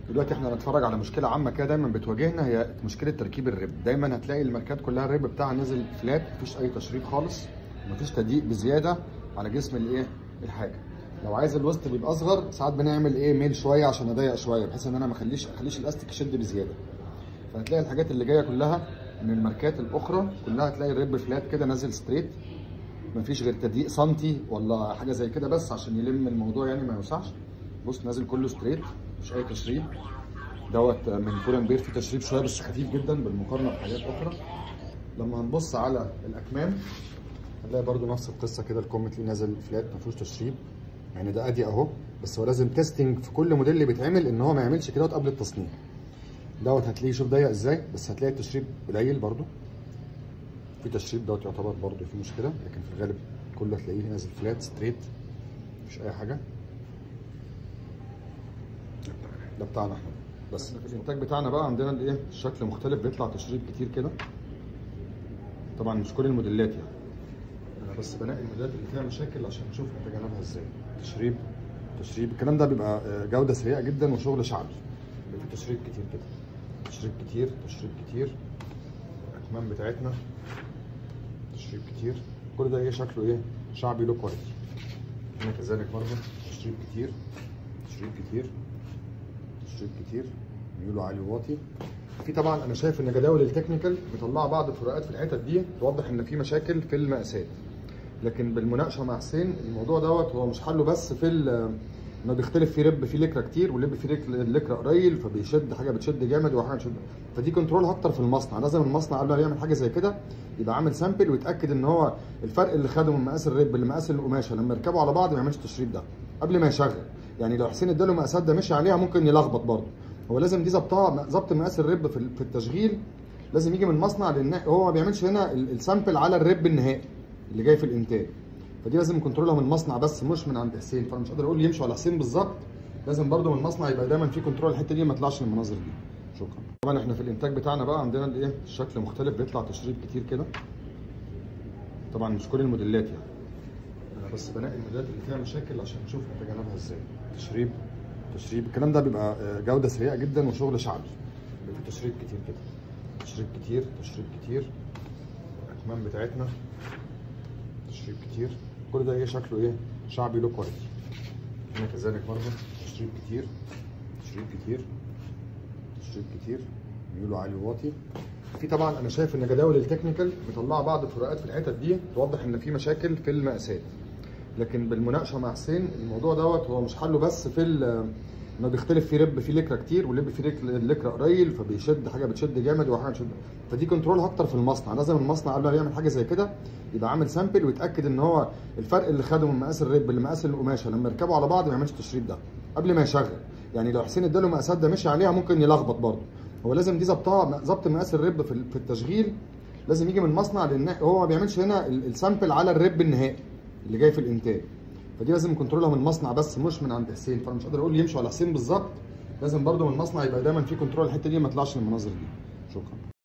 دلوقتي احنا هنتفرج على مشكله عامه كده دايما بتواجهنا، هي مشكله تركيب الرب. دايما هتلاقي الماركات كلها الرب بتاعها نازل فلات، مفيش اي تشريب خالص، مفيش تضييق بزياده على جسم الحاجه. لو عايز الوسط بيبقى اصغر ساعات بنعمل ميل شويه عشان اضيق شويه، بحيث ان انا ما اخليش الاستيك يشد بزياده. فهتلاقي الحاجات اللي جايه كلها من الماركات الاخرى كلها هتلاقي الرب فلات كده نازل ستريت، مفيش غير تضييق سنتي ولا حاجه زي كده بس عشان يلم الموضوع يعني ما يوسعش. بص نازل كله ستريت، مفيش اي تشريب. دوت من بولن بير فيه تشريب شويه بس خفيف جدا بالمقارنه بحاجات اخرى. لما هنبص على الاكمام هنلاقي برده نفس القصه كده، الكوم تلاقيه نازل فلات ما فيهوش تشريب، يعني ده ادي اهو. بس هو لازم تيستنج في كل موديل اللي بيتعمل ان هو ما يعملش كده قبل التصنيع. دوت هتلاقيه شوف ضيق ازاي، بس هتلاقي التشريب قليل برده. في تشريب دوت يعتبر برده في مشكله، لكن في الغالب كله هتلاقيه نازل فلات ستريت مفيش اي حاجه. ده بتاعنا احنا، بس في الانتاج بتاعنا بقى عندنا الشكل مختلف، بيطلع تشريب كتير كده. طبعا مش كل الموديلات يعني، انا بس بنقي الموديلات اللي فيها مشاكل عشان نشوف نتجنبها ازاي. تشريب الكلام ده بيبقى جوده سيئه جدا وشغل شعبي، بيبقى في تشريب كتير كده، تشريب كتير. الاكمام بتاعتنا تشريب كتير، كل ده شكله شعبي له كواليتي. هنا كذلك برضه تشريب كتير، ميوله عالي وواطي. في طبعا انا شايف ان جداول التكنيكال مطلعه بعض الفروقات في الحتت دي توضح ان في مشاكل في المقاسات، لكن بالمناقشه مع حسين الموضوع دوت هو مش حله بس في انه بيختلف في رب، في لكره كتير ولب في لكره قليل، فبيشد حاجه بتشد جامد وحاجه بتشد، فدي كنترول اكتر في المصنع. لازم المصنع قبل ما يعمل حاجه زي كده يبقى عامل سامبل ويتاكد ان هو الفرق اللي خده من مقاس الرب لمقاس القماشه لما يركبوا على بعض ما يعملش التشريب ده قبل ما يشغل. يعني لو حسين اداله مقاسات ده مشي عليها ممكن يلخبط برضه. هو لازم دي ظبط مقاس الرب في التشغيل لازم يجي من المصنع، لان هو ما بيعملش هنا السامبل على الرب النهائي اللي جاي في الانتاج، فدي لازم كنترولها من المصنع بس مش من عند حسين. فانا مش قادر اقول يمشوا على حسين بالظبط، لازم برده من المصنع يبقى دايما في كنترول الحته دي ما يطلعش المناظر دي. شكرا. طبعا احنا في الانتاج بتاعنا بقى عندنا الشكل مختلف، بيطلع تشريب كتير كده. طبعا مش كل الموديلات يعني، انا بس بنقي الموديلات اللي فيها مشاكل عشان نشوف نتجنبها ازاي. تشريب الكلام ده بيبقى جوده سيئه جدا وشغل شعبي، بيبقى في تشريب كتير كده، تشريب كتير. الاكمام بتاعتنا تشريب كتير، كل ده شكله شعبي له كواليتي. هنا كذلك برضه تشريب كتير، ميوله عالي وواطي. في طبعا انا شايف ان جداول التكنيكال مطلعه بعض الفروقات في الحتت دي توضح ان في مشاكل في المقاسات، لكن بالمناقشه مع حسين الموضوع دوت هو مش حله بس في انه بيختلف في رب في لكره كتير ولب في لكره قليل، فبيشد حاجه بتشد جامد وحاجه بتشد، فدي كنترول اكتر في المصنع. لازم المصنع قبل ما يعمل حاجه زي كده يبقى عامل سامبل ويتاكد ان هو الفرق اللي خده من مقاس الرب لمقاس القماشه لما يركبوا على بعض ما يعملش التشريب ده قبل ما يشغل. يعني لو حسين اداله مقاسات ده مشي عليها ممكن يلخبط برضه. هو لازم دي ظبط مقاس الرب في التشغيل لازم يجي من المصنع، لان هو ما بيعملش هنا السامبل على الرب النهائي اللي جاي في الانتاج، فدي لازم كنترولها من المصنع بس مش من عند حسين. فانا مش قادر اقول يمشوا على حسين بالظبط، لازم برده من المصنع يبقى دايما في كنترول الحته دي ما يطلعش المناظر دي. شكرا.